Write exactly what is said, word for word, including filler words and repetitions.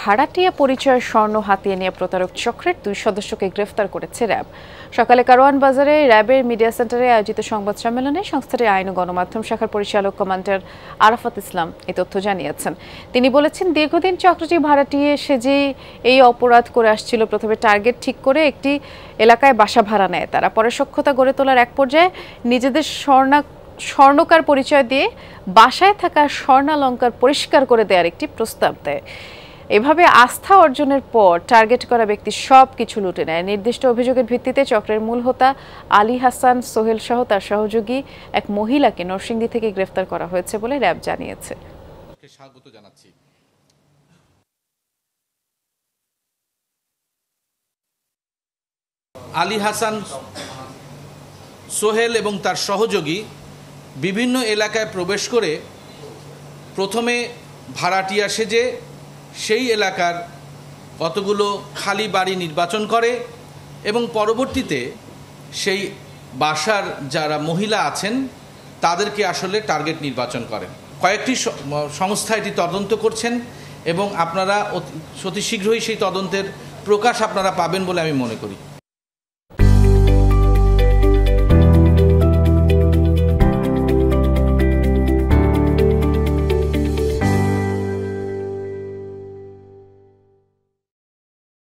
ভাড়াটিয়া পরিচয় স্বর্ণ হাতিয়ে নিয়ে প্রতারক চক্রের দুই সদস্যকে গ্রেফতার করেছে র্যাব। সকালে কারওয়ান বাজারে র্যাবের মিডিয়া সেন্টারে আয়োজিত সংবাদ সম্মেলনে সংস্থাটির আইন ও গণমাধ্যম শাখার পরিচালক কমান্ডার আরাফাত ইসলাম এই তথ্য জানিয়েছেন। তিনি বলেছেন, দীর্ঘদিন চক্রটি ভাড়াটিয়ে সেজে এই অপরাধ করে আসছিল। প্রথমে টার্গেট ঠিক করে একটি এলাকায় বাসা ভাড়া নেয় তারা। পরে সখ্যতা গড়ে তোলার এক পর্যায়ে নিজেদের স্বর্ণা স্বর্ণকার পরিচয় দিয়ে বাসায় থাকা স্বর্ণালঙ্কার পরিষ্কার করে দেওয়ার একটি প্রস্তাব দেয়। এভাবে আস্থা অর্জনের পর টার্গেট করা ব্যক্তি সব কিছু লুটে নেয়। নির্দিষ্ট অভিযোগের ভিত্তিতে চক্রের মূল হোতা আলী হাসান সোহেল সহ তার সহযোগী এক মহিলাকে নরসিংদী থেকে গ্রেফতার করা হয়েছে বলে র্যাব জানিয়েছে। স্বাগত জানাচ্ছি। আলী হাসান সোহেল এবং তার সহযোগী বিভিন্ন এলাকায় প্রবেশ করে প্রথমে ভাড়াটিয়া সেজে সেই এলাকার কতগুলো খালি বাড়ি নির্বাচন করে এবং পরবর্তীতে সেই বাসার যারা মহিলা আছেন তাদেরকে আসলে টার্গেট নির্বাচন করেন। কয়েকটি সংস্থা এটি তদন্ত করছেন এবং আপনারা অতি শীঘ্রই সেই তদন্তের প্রকাশ আপনারা পাবেন বলে আমি মনে করি।